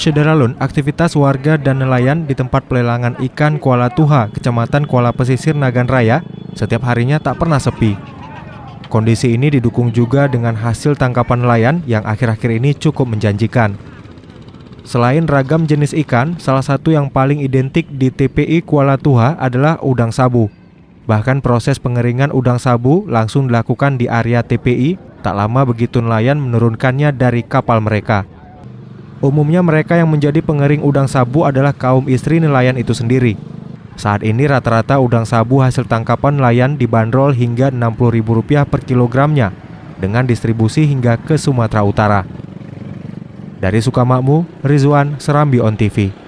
Syederalun, aktivitas warga dan nelayan di tempat pelelangan ikan Kuala Tuha, Kecamatan Kuala Pesisir, Nagan Raya, setiap harinya tak pernah sepi. Kondisi ini didukung juga dengan hasil tangkapan nelayan yang akhir-akhir ini cukup menjanjikan. Selain ragam jenis ikan, salah satu yang paling identik di TPI Kuala Tuha adalah udang sabu. Bahkan proses pengeringan udang sabu langsung dilakukan di area TPI, tak lama begitu nelayan menurunkannya dari kapal mereka. Umumnya mereka yang menjadi pengering udang sabu adalah kaum istri nelayan itu sendiri. Saat ini rata-rata udang sabu hasil tangkapan nelayan dibanderol hingga Rp60.000 per kilogramnya, dengan distribusi hingga ke Sumatera Utara. Dari Sukamakmur, Rizwan, Serambi On TV.